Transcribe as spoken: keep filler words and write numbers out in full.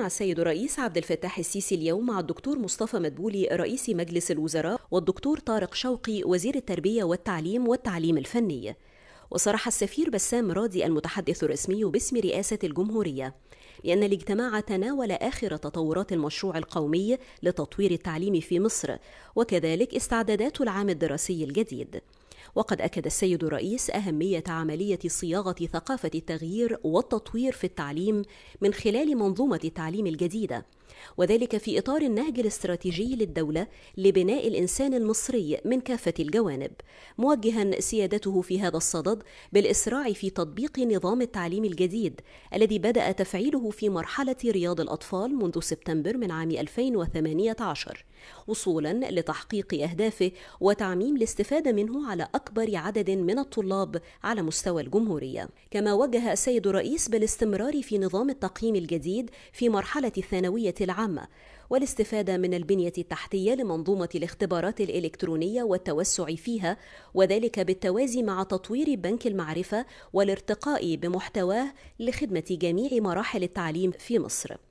السيد الرئيس عبد الفتاح السيسي اليوم مع الدكتور مصطفى مدبولي رئيس مجلس الوزراء والدكتور طارق شوقي وزير التربية والتعليم والتعليم الفني. وصرح السفير بسام راضي المتحدث الرسمي باسم رئاسة الجمهورية بأن الاجتماع تناول آخر تطورات المشروع القومي لتطوير التعليم في مصر وكذلك استعدادات العام الدراسي الجديد. وقد أكد السيد الرئيس أهمية عملية صياغة ثقافة التغيير والتطوير في التعليم من خلال منظومة التعليم الجديدة، وذلك في إطار النهج الاستراتيجي للدولة لبناء الإنسان المصري من كافة الجوانب، موجها سيادته في هذا الصدد بالإسراع في تطبيق نظام التعليم الجديد الذي بدأ تفعيله في مرحلة رياض الأطفال منذ سبتمبر من عام ألفين وثمانية عشر، وصولا لتحقيق أهدافه وتعميم الاستفادة منه على أكبر عدد من الطلاب على مستوى الجمهورية. كما وجه السيد الرئيس بالاستمرار في نظام التقييم الجديد في مرحلة الثانوية العامة والاستفادة من البنية التحتية لمنظومة الاختبارات الإلكترونية والتوسع فيها، وذلك بالتوازي مع تطوير بنك المعرفة والارتقاء بمحتواه لخدمة جميع مراحل التعليم في مصر.